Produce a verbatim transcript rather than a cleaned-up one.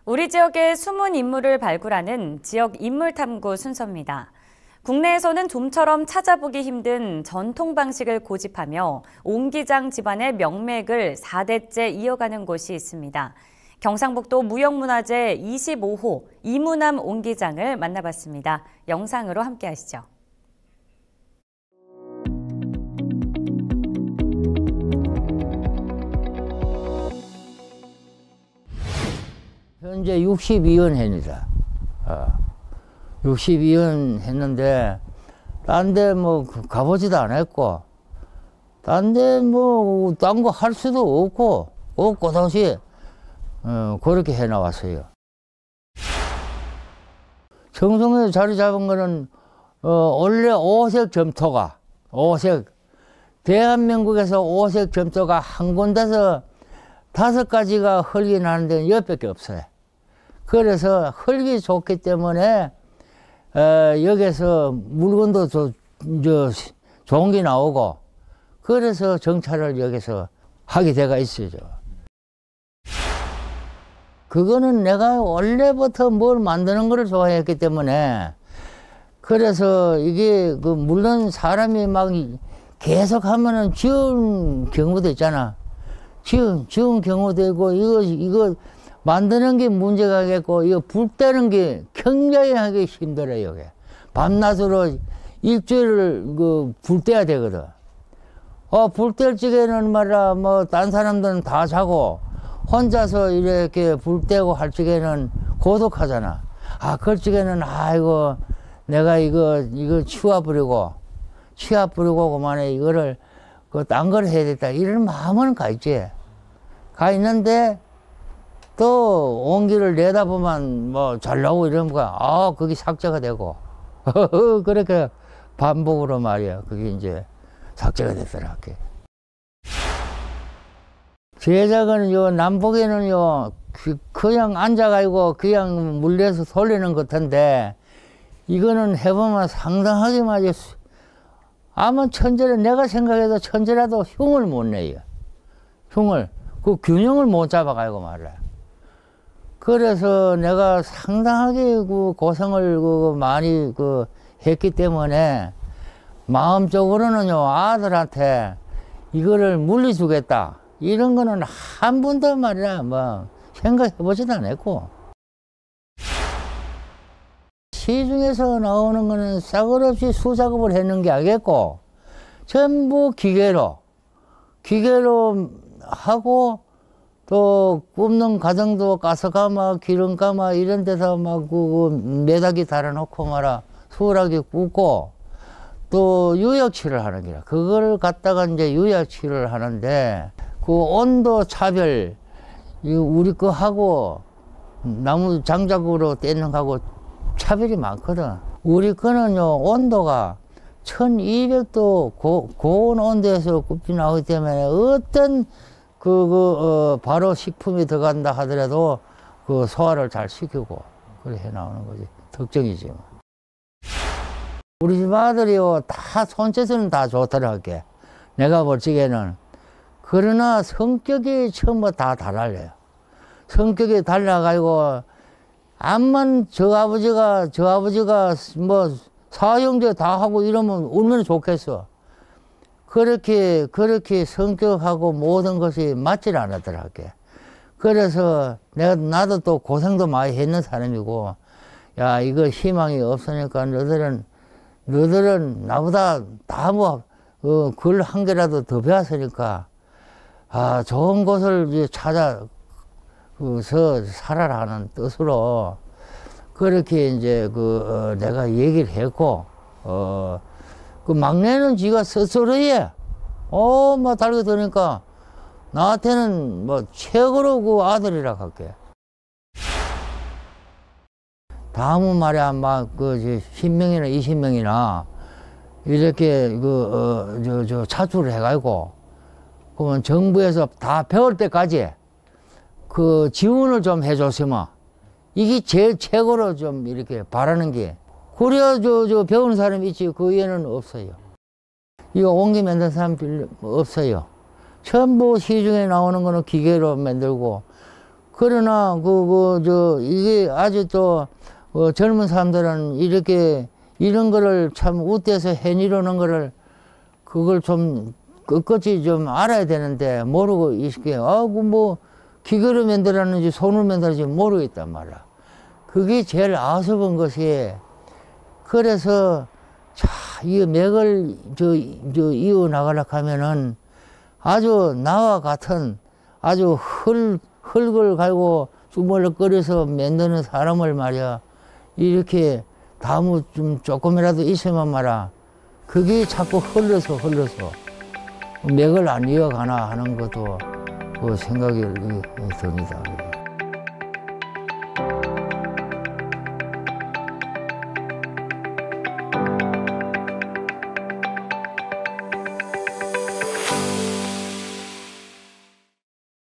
우리 지역의 숨은 인물을 발굴하는 지역 인물탐구 순서입니다. 국내에서는 좀처럼 찾아보기 힘든 전통 방식을 고집하며 옹기장 집안의 명맥을 사 대째 이어가는 곳이 있습니다. 경상북도 무형문화재 이십오 호 이무남 옹기장을 만나봤습니다. 영상으로 함께 하시죠. 현재 육십이 년 했니다. 어. 육십이 년 했는데, 딴 데 뭐 가보지도 않았고, 딴 데 뭐, 딴 거 할 수도 없고, 없고 다시, 어, 그렇게 해나왔어요. 정성에 자리 잡은 거는, 어, 원래 오색 점토가, 오색, 대한민국에서 오색 점토가 한 군데서 다섯 가지가 흙이 나는 데는 여기밖에 없어요. 그래서 흙이 좋기 때문에 어, 여기서 물건도 저, 저, 좋은 게 나오고, 그래서 정찰을 여기서 하게 돼가 있어요. 그거는 내가 원래부터 뭘 만드는 걸 좋아했기 때문에, 그래서 이게 그 물론 사람이 막 계속 하면은 지운 경우도 있잖아. 지운, 지운 경우도 있고, 이거, 이거 만드는 게 문제가겠고, 이거 불 때는 게 굉장히 하기 힘들어요, 이게. 밤낮으로 일주일을 그 불 때야 되거든. 어, 불 뗄 적에는 말이야, 뭐, 딴 사람들은 다 자고, 혼자서 이렇게 불 떼고 할 적에는 고독하잖아. 아, 그럴 적에는, 아이고, 내가 이거, 이거 치워버리고, 치워버리고, 그만해, 이거를, 그, 딴 걸 해야 되겠다. 이런 마음은 가 있지. 가 있는데, 또 온기를 내다보면 뭐 잘 나오고 이러면 아 그게 삭제가 되고 그렇게 반복으로 말이야. 그게 이제 삭제가 됐더라. 제작은 요 남북에는요 그냥 앉아가지고 그냥 물려서 돌리는 것 같은데 이거는 해보면 상당하게 말이야. 아마 천재는 내가 생각해도 천재라도 흉을 못 내요. 흉을 그 균형을 못 잡아가지고 말이야. 그래서 내가 상당하게 그 고생을 그 많이 그 했기 때문에 마음적으로는요 아들한테 이거를 물려주겠다 이런 거는 한 번도 말이야 뭐 생각해보지도 않았고 시중에서 나오는 거는 싸글 없이 수작업을 했는 게 아니겠고 전부 기계로 기계로 하고 또 굽는 과정도 가스가마, 기름가마 이런 데서 막 그 매닥이 달아놓고 말아 수월하게 굽고 또 유약칠을 하는 게라. 그걸 갖다가 이제 유약칠을 하는데 그 온도 차별 우리 거 하고 나무 장작으로 떼는 거하고 차별이 많거든. 우리 거는요 온도가 천이백 도 고, 고온 온도에서 굽이 나오기 때문에 어떤 그, 그, 어, 바로 식품이 들어간다 하더라도 그 소화를 잘 시키고, 그래 해 나오는 거지. 특징이지. 우리 집 아들이요, 다 손짓은 다 좋더라고요. 내가 볼 적에는. 그러나 성격이 처음부터 다 달라요. 성격이 달라가지고, 암만 저 아버지가, 저 아버지가 뭐 사형제 다 하고 이러면 얼마나 좋겠어. 그렇게, 그렇게 성격하고 모든 것이 맞질 않았더라고요. 그래서 내가, 나도 또 고생도 많이 했는 사람이고, 야, 이거 희망이 없으니까 너희들은, 너희들은 나보다 다 뭐, 어, 글 한 개라도 더 배웠으니까, 아, 좋은 곳을 이제 찾아서 살아라 하는 뜻으로, 그렇게 이제 그, 어, 내가 얘기를 했고, 어, 그 막내는 지가 스스로해. 어, 뭐, 달게 되니까, 나한테는 뭐, 최고로 그 아들이라 할게. 다음은 말이야, 막, 그, 십 명이나 이십 명이나, 이렇게, 그, 어, 저, 저, 차출을 해가지고, 그러면 정부에서 다 배울 때까지, 그, 지원을 좀 해줬으면, 이게 제일 최고로 좀 이렇게 바라는 게, 그래야 저, 저 배우는 사람이 있지. 그 외에는 없어요. 이거 옹기 만든 사람 없어요. 전부 시중에 나오는 거는 기계로 만들고, 그러나 그 그 저 이게 아주 또 어, 젊은 사람들은 이렇게 이런 거를 참 웃대서 해니려는 거를 그걸 좀 끝까지 좀 알아야 되는데 모르고 이게 아그 뭐 기계로 만들었는지 손으로 만들었는지 모르겠단 말이야. 그게 제일 아쉬운 것이 그래서 자, 이 맥을 저, 저 이어 나가려고 하면은 아주 나와 같은 아주 흙, 흙을 갈고 주물럭거려서 만드는 사람을 말이야. 이렇게 다무 좀 조금이라도 있으면 말아. 그게 자꾸 흘러서 흘러서 맥을 안 이어가나 하는 것도 그 생각이 듭니다.